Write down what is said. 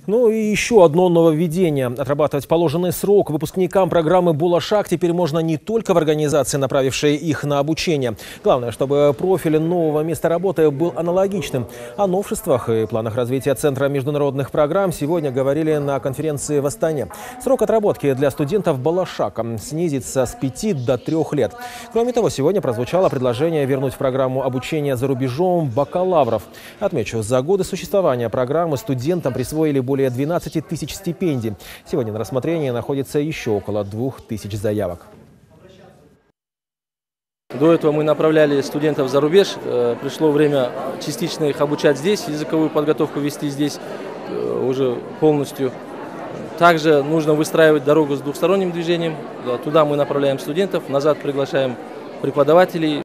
Ну и еще одно нововведение. Отрабатывать положенный срок выпускникам программы «Булашак» теперь можно не только в организации, направившей их на обучение. Главное, чтобы профиль нового места работы был аналогичным. О новшествах и планах развития Центра международных программ сегодня говорили на конференции в Астане. Срок отработки для студентов «Булашак» снизится с 5 до 3 лет. Кроме того, сегодня прозвучало предложение вернуть в программу обучения за рубежом бакалавров. Отмечу, за годы существования программы студентам присвоили более 12 тысяч стипендий. Сегодня на рассмотрении находится еще около 2000 заявок. До этого мы направляли студентов за рубеж. Пришло время частично их обучать здесь, языковую подготовку вести здесь уже полностью. Также нужно выстраивать дорогу с двухсторонним движением. Туда мы направляем студентов, назад приглашаем преподавателей.